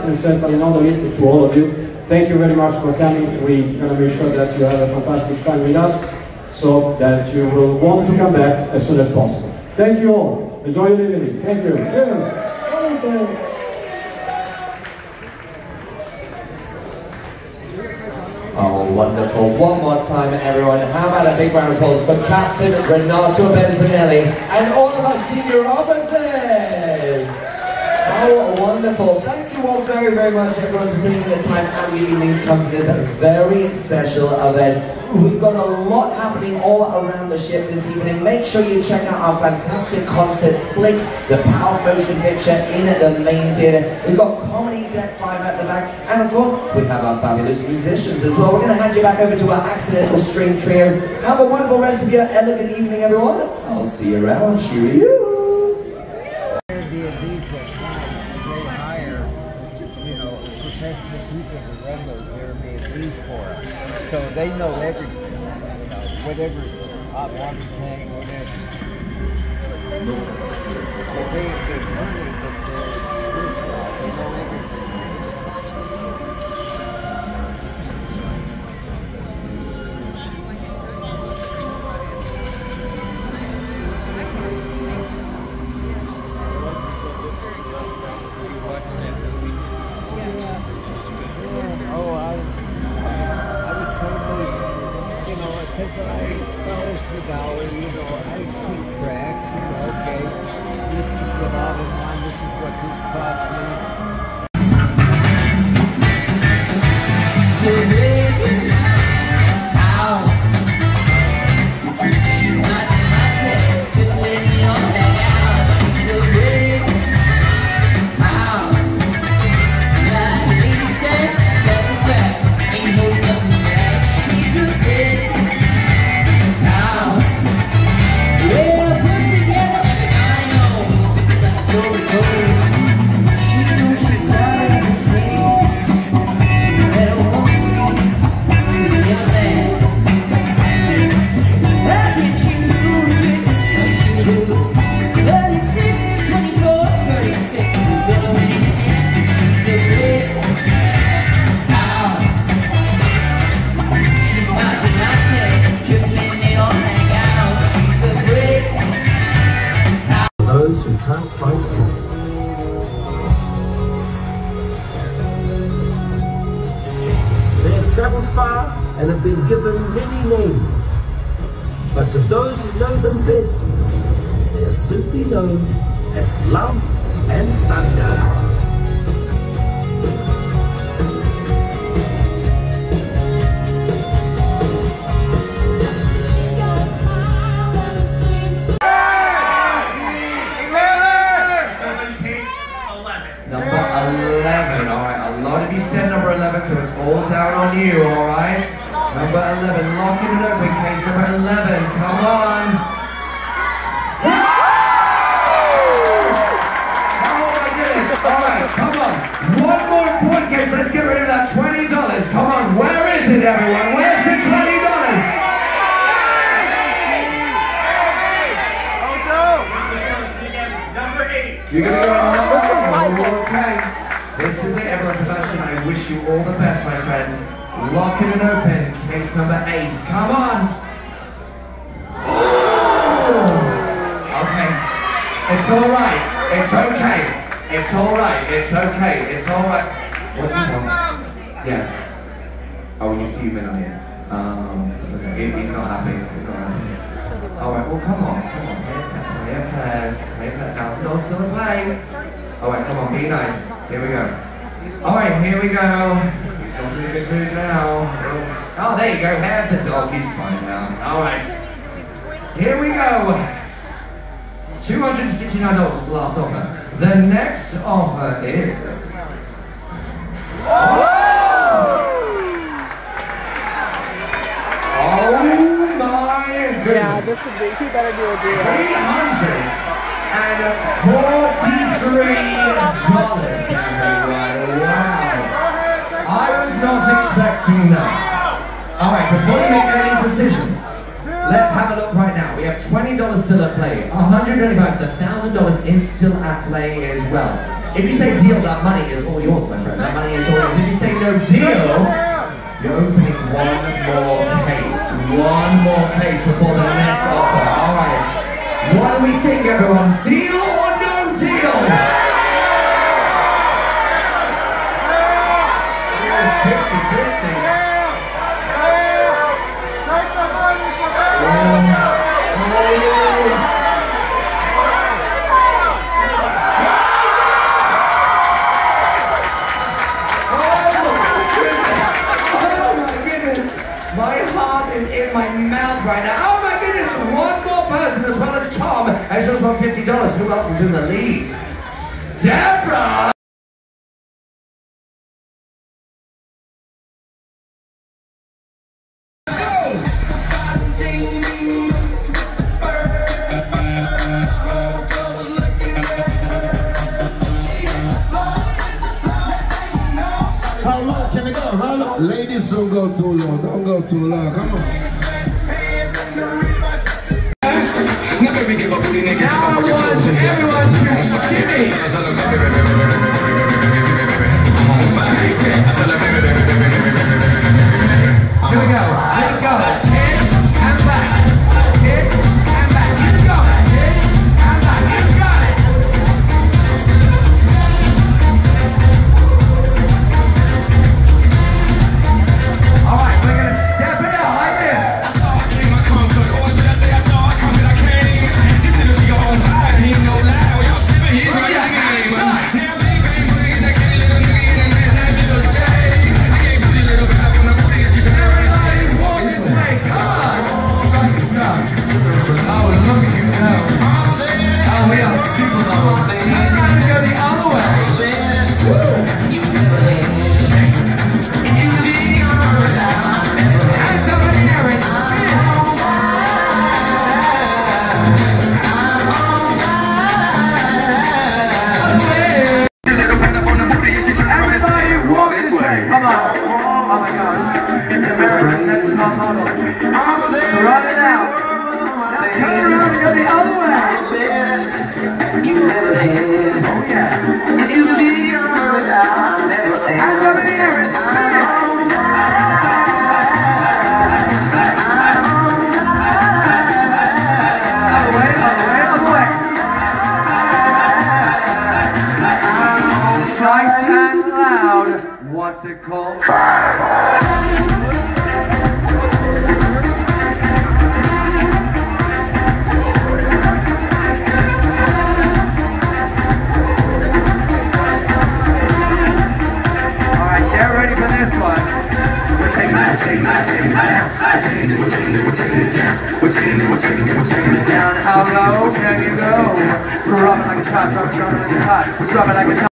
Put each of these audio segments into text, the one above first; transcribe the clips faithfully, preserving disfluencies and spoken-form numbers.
and certainly not the least to all of you. Thank you very much for coming. We're going to make sure that you have a fantastic time with us, so that you will want to come back as soon as possible. Thank you all. Enjoy your evening. Thank you. Cheers. Oh, wonderful. One more time, everyone. How about a big round of applause for Captain Renato Bentinelli and all of our senior officers. Oh, wonderful. Thank you all very, very much, everyone, for taking the time out of your evening to come to this very special event. We've got a lot happening all around the ship this evening. Make sure you check out our fantastic concert Flick, the power motion picture in the main theatre. We've got Comedy Deck five at the back, and of course, we have our fabulous musicians as well. We're going to hand you back over to our Accidental String Trio. Have a wonderful rest of your elegant evening, everyone. I'll see you around. Cheerio. So they know everything, you know, whatever, hot water tank, whatever. But they, they money, but they're spiritual, they know everything. Because I follow the dollar, you know, I keep track, you know, okay, this is the bottom line, this is what this cost me. House. She's not dramatic, just let me on hang out. She's a big house. Like a lady stand, that's a fact, ain't no nothing back. She's a big house. Well, put together everybody knows, because that's so it goes. She knows she's not everything that a woman needs to be a man. How can she lose with the stuff she lose? thirty-six, twenty-four, thirty-six, the middle in hand. She's a big house. She's not dramatic, just let me on hang out. She's a brick house. Those who can't find God. They have travelled far and have been given many names, but to those who know them best, they are simply known as Love and Thunder. eleven, alright, a lot of you said number eleven, so it's all down on you, alright? Number eleven, locking it open, case number eleven, come on! Oh my goodness, alright, come on! One more important case, let's get rid of that twenty dollars, come on, where is it everyone? Where's the twenty dollars? Number eight. You're gonna go on number eight. Okay. This is it, everyone. Sebastian, I wish you all the best, my friend. Locking it open. Case number eight. Come on. Oh. Okay. It's all right. It's okay. It's all right. It's okay. It's all right. What do you want? Yeah. Oh, you're fuming, are you? Um, he, he's not happy. He's not happy. All right. Well, come on. Come on. Play a play. Play a play. Thousand dollars still in play. All right. Come on. Be nice. Here we go. All right. Here we go. He's not in a good mood now. Oh, there you go. Have the dog. He's fine now. All right. Here we go. two hundred sixty-nine dollars is the last offer. The next offer is... Oh, oh my goodness. Yeah, this would be, he better do a deal. three hundred forty-three dollars, everyone. Wow. I was not expecting that. Alright, before you make any decision, let's have a look right now. We have twenty dollars still at play. one hundred twenty-five dollars, the one thousand dollars is still at play as well. If you say deal, that money is all yours, my friend. That money is all yours. If you say no deal, you're opening one more case. One more case before the next offer. All right. What do we think, everyone? Deal or no deal? It's fifty fifty. My mouth right now. Oh my goodness, one more person as well as Tom has just won fifty dollars. Who else is in the lead? Deborah! How long can it go? How long? Ladies, don't go too long. Don't go too long. Come on. Now I want everyone to shimmy. Here we go. Let go. Kick and back. Kick and back. You got it. Kick and back. You got it. All right, we're gonna step it out like this. Come on. Oh my gosh. It's American. That's not model. Run it out. Now turn around and go the other way. You never had. Oh yeah. You leave I never had. Hands up in the air and spin it. Other way, other way, other way. Nice and loud. What's it called? Alright, get ready for this one. We're taking it, we're taking it, we're taking it down. We're taking it, we're taking it down. We're taking it, we're taking it, we're taking it down. How low can you go? Drop it like a top, drop it, drop it like a top. Drop it like a top.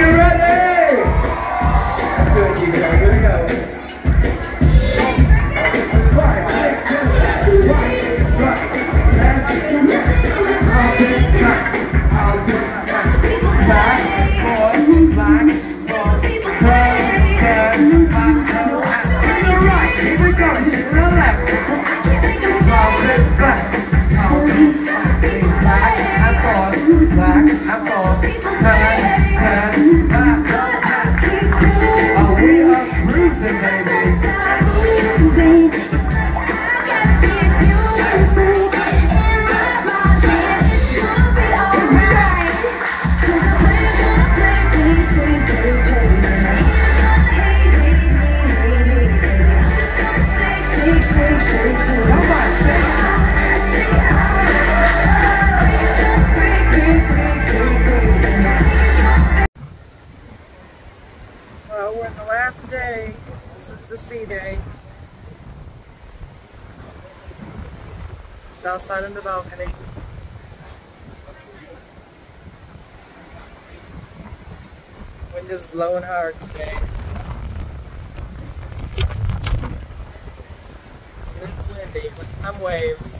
Well, we're in the last day. This is the C day. Just outside on the balcony. Wind is blowing hard today. And it's windy. Look at them waves.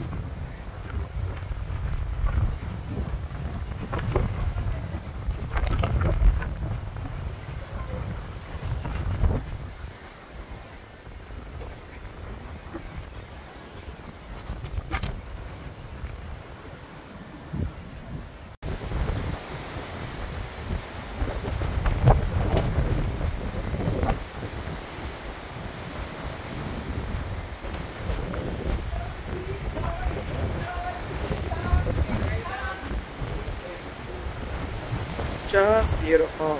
Just beautiful.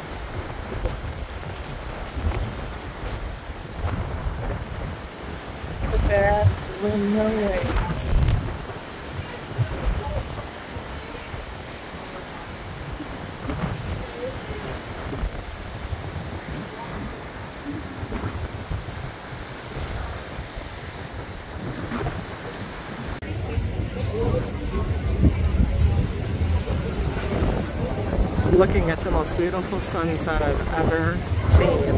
Look at that windmill waves. Looking at the most beautiful sunset I've ever seen.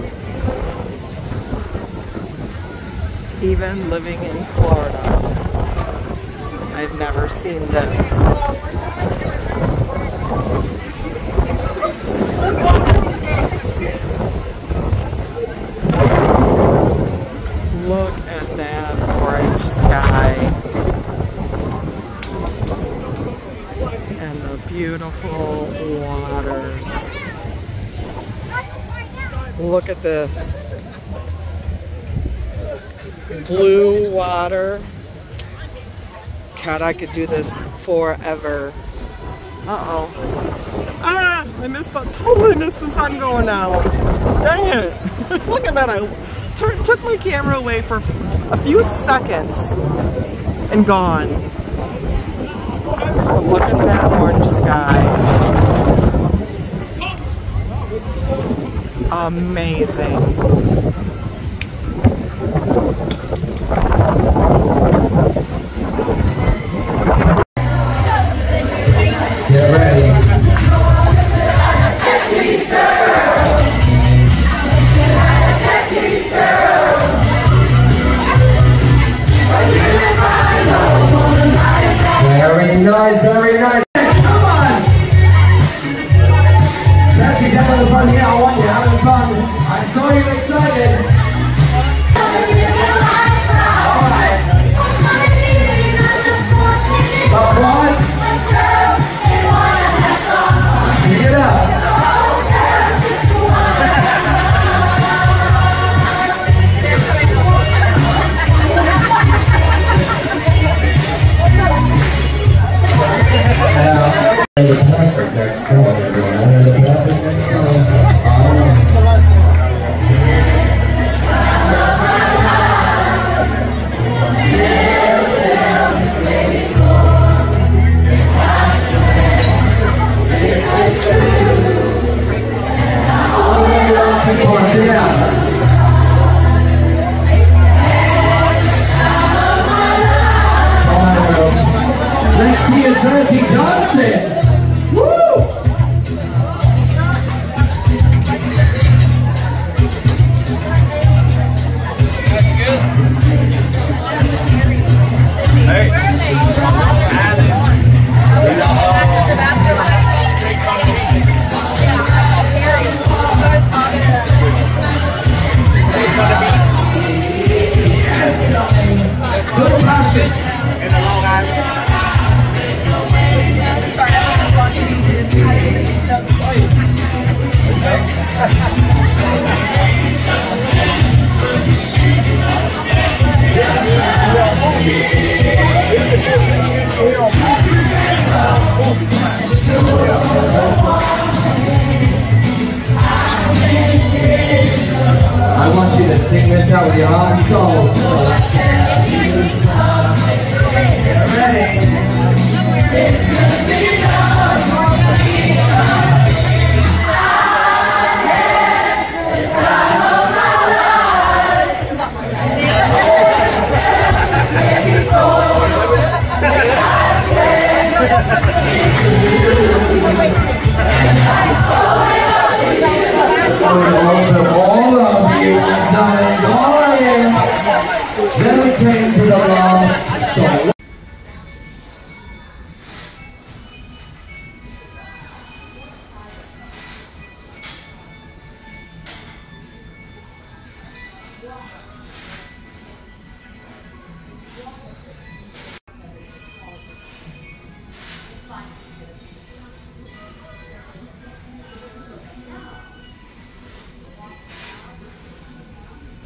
Even living in Florida, I've never seen this. Look at that orange sky. And the beautiful waters. Look at this. Blue water. God, I could do this forever. Uh-oh. Ah, I missed the, totally missed the sun going out. Dang it. Look at that. I tur- took my camera away for a few seconds and gone. But look at that orange sky. Amazing. Get ready. Very nice, very nice. Come on! Especially down in the front here, I want you having fun. I saw you excited. Alright. But what? Sing it up. And the perfect next song, everyone. And the perfect next song. Oh. Come on, sing it out. Let's see a Jersey Johnson. Woo! Good passion. In the Long Island. I want you to sing this out with your heart and soul. Ready? It's gonna be love. All of you, times all I am. Then we came to the last song.